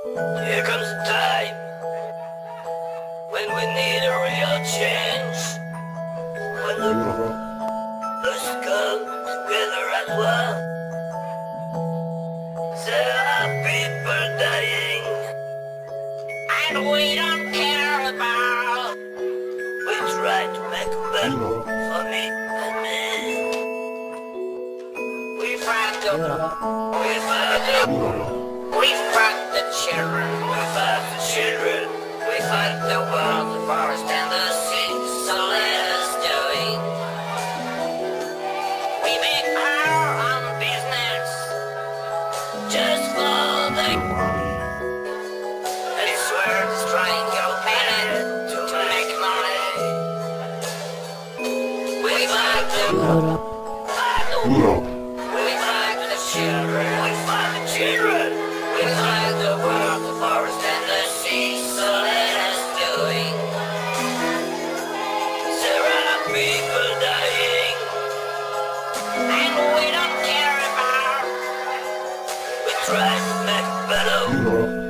Here comes a time when we need a real change. When us come together as one. There are people dying, and we don't care about. We try to make a better for me and me. We fight the children, we fight the children, we fight the world, the forest and the sea, so let us do it. We make our own business, just for the and it's worth trying your planet to make money. We fight the world, we fight the children, we fight the children. We fight the world, the forest and the sea, so let us do it. There are people dying, and we don't care about. We try to make it better.